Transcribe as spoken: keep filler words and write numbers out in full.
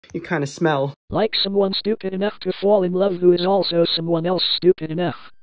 You kind of smell. Like someone stupid enough to fall in love who is also someone else stupid enough.